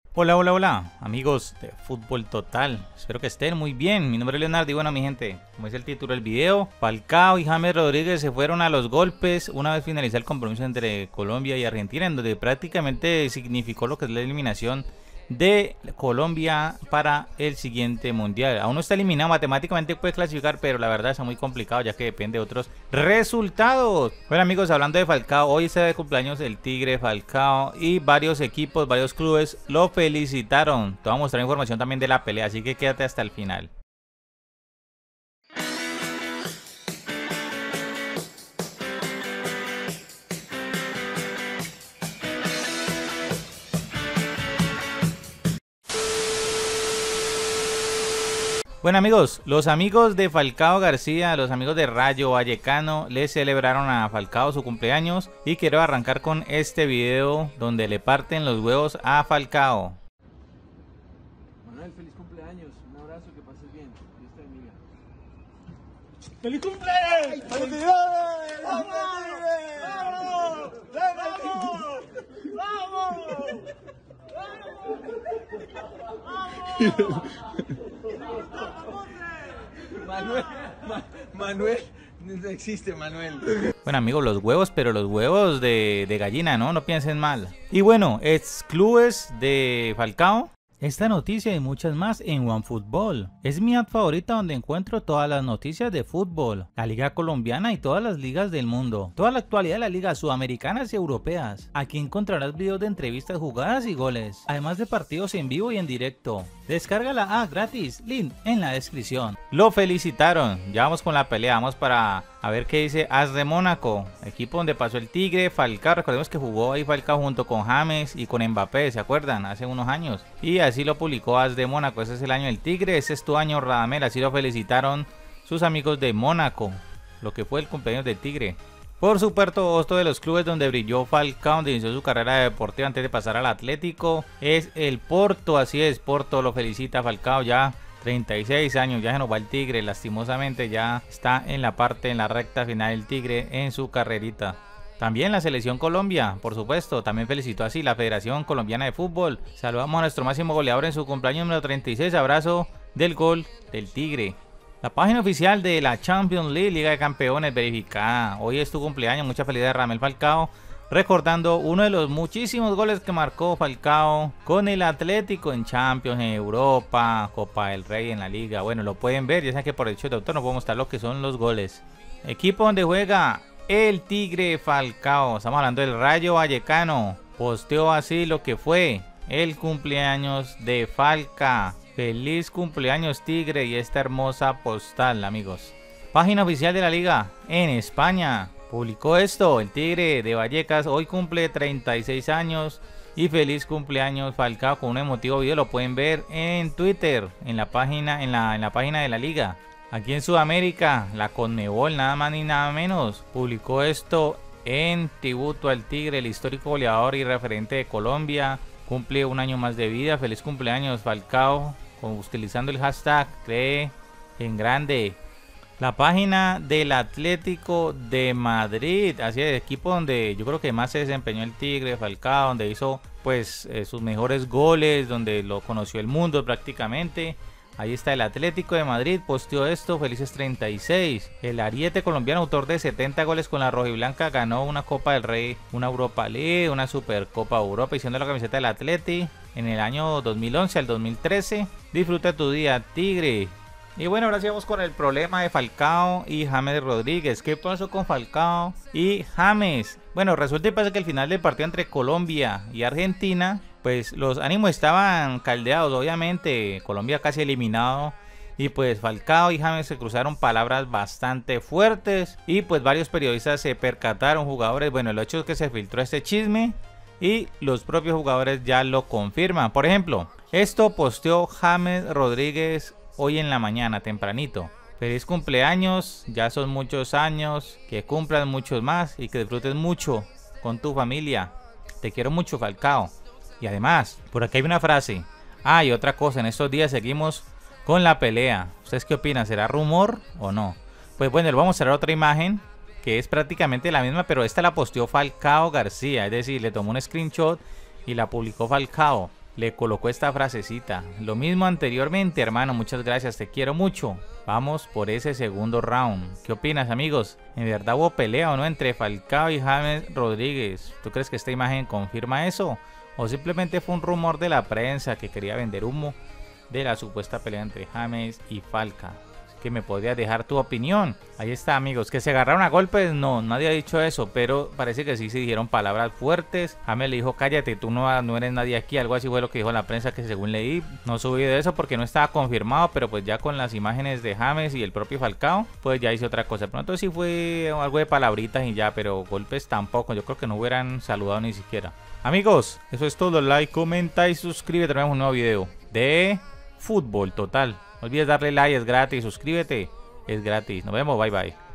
Hola, hola, hola, amigos de Fútbol Total. Espero que estén muy bien. Mi nombre es Leonardo y bueno, mi gente, como es el título del video, Falcao y James Rodríguez se fueron a los golpes una vez finalizó el compromiso entre Colombia y Argentina, en donde prácticamente significó lo que es la eliminación de Colombia para el siguiente mundial. Aún no está eliminado, matemáticamente puede clasificar, pero la verdad está muy complicado ya que depende de otros resultados. Bueno, amigos, hablando de Falcao, hoy está de cumpleaños el Tigre Falcao y varios equipos, varios clubes lo felicitaron. Te voy a mostrar información también de la pelea, así que quédate hasta el final. Bueno, amigos, los amigos de Falcao García, los amigos de Rayo Vallecano, le celebraron a Falcao su cumpleaños y quiero arrancar con este video donde le parten los huevos a Falcao. Manuel, feliz cumpleaños, un abrazo, que pases bien, Dios te bendiga. ¡Feliz cumpleaños! ¡Felicidades! ¡Vamos! ¡Vamos! ¡Vamos! Manuel, no existe Manuel. Bueno, amigos, los huevos, pero los huevos de gallina, ¿no? No piensen mal. Y bueno, ex clubes de Falcao. Esta noticia y muchas más en OneFootball. Es mi app favorita donde encuentro todas las noticias de fútbol, la liga colombiana y todas las ligas del mundo. Toda la actualidad de las ligas sudamericanas y europeas. Aquí encontrarás videos de entrevistas, jugadas y goles. Además de partidos en vivo y en directo. Descarga la app gratis, link en la descripción. Lo felicitaron. Ya vamos con la pelea, vamos para a ver qué dice AS de Mónaco. Equipo donde pasó el Tigre, Falcao. Recordemos que jugó ahí Falcao junto con James y con Mbappé, ¿se acuerdan? Hace unos años. Y así lo publicó AS de Mónaco. Ese es el año del Tigre, ese es tu año, Radamel. Así lo felicitaron sus amigos de Mónaco, lo que fue el cumpleaños del Tigre. Por supuesto, otro de los clubes donde brilló Falcao, donde inició su carrera deportiva antes de pasar al Atlético, es el Porto. Así es, Porto lo felicita a Falcao, ya 36 años, ya se nos va el Tigre, lastimosamente ya está en la recta final del Tigre en su carrerita. También la selección Colombia, por supuesto, también felicitó así la Federación Colombiana de Fútbol. Saludamos a nuestro máximo goleador en su cumpleaños número 36, abrazo del gol del Tigre. La página oficial de la Champions League, Liga de Campeones, verificada. Hoy es tu cumpleaños, mucha felicidad, Radamel Falcao. Recordando uno de los muchísimos goles que marcó Falcao con el Atlético en Champions, en Europa, Copa del Rey, en la Liga. Bueno, lo pueden ver, ya saben que por el hecho de autor no puedo mostrar lo que son los goles. Equipo donde juega el Tigre Falcao. Estamos hablando del Rayo Vallecano. Posteó así lo que fue el cumpleaños de Falca. Feliz cumpleaños Tigre y esta hermosa postal, amigos. Página oficial de la liga en España. Publicó esto, el Tigre de Vallecas hoy cumple 36 años y feliz cumpleaños Falcao con un emotivo video. Lo pueden ver en Twitter, en la página, en la página de la liga. Aquí en Sudamérica, la Conmebol, nada más ni nada menos, publicó esto en tributo al Tigre, el histórico goleador y referente de Colombia. Cumple un año más de vida. Feliz cumpleaños Falcao, utilizando el hashtag Cree en Grande. La página del Atlético de Madrid, así es, equipo donde yo creo que más se desempeñó el Tigre Falcao, donde hizo pues sus mejores goles, donde lo conoció el mundo prácticamente. Ahí está el Atlético de Madrid, posteó esto, felices 36. El ariete colombiano, autor de 70 goles con la rojiblanca, ganó una Copa del Rey, una Europa League, una Supercopa Europa, y siendo la camiseta del Atleti en el año 2011 al 2013. Disfruta tu día, Tigre. Y bueno, ahora sí vamos con el problema de Falcao y James Rodríguez. ¿Qué pasó con Falcao y James? Bueno, resulta y pasa que al final del partido entre Colombia y Argentina, pues los ánimos estaban caldeados, obviamente. Colombia casi eliminado. Y pues Falcao y James se cruzaron palabras bastante fuertes. Y pues varios periodistas se percataron, jugadores. Bueno, el hecho es que se filtró este chisme y los propios jugadores ya lo confirman. Por ejemplo, esto posteó James Rodríguez hoy en la mañana, tempranito. Feliz cumpleaños, ya son muchos años, que cumplan muchos más y que disfrutes mucho con tu familia. Te quiero mucho, Falcao. Y además, por aquí hay una frase. Ah, y otra cosa, en estos días seguimos con la pelea. ¿Ustedes qué opinan? ¿Será rumor o no? Pues bueno, les vamos a mostrar otra imagen que es prácticamente la misma, pero esta la posteó Falcao García. Es decir, le tomó un screenshot y la publicó Falcao. le colocó esta frasecita. Lo mismo anteriormente, hermano, muchas gracias, te quiero mucho. Vamos por ese segundo round. ¿Qué opinas, amigos? ¿En verdad hubo pelea o no entre Falcao y James Rodríguez? ¿Tú crees que esta imagen confirma eso? ¿O simplemente fue un rumor de la prensa que quería vender humo de la supuesta pelea entre James y Falcao? Que me podrías dejar tu opinión. Ahí está, amigos. Que se agarraron a golpes, no, nadie ha dicho eso, pero parece que sí se dijeron palabras fuertes. James le dijo, cállate, tú no eres nadie aquí, algo así fue lo que dijo la prensa, que según leí, no subí de eso porque no estaba confirmado, pero pues ya con las imágenes de James y el propio Falcao, pues ya hice otra cosa. Pronto sí fue algo de palabritas y ya, pero golpes tampoco, yo creo que no hubieran saludado ni siquiera. Amigos, eso es todo, like, comenta y suscríbete, tenemos un nuevo video de fútbol total. No olvides darle like, es gratis, suscríbete, es gratis. Nos vemos, bye bye.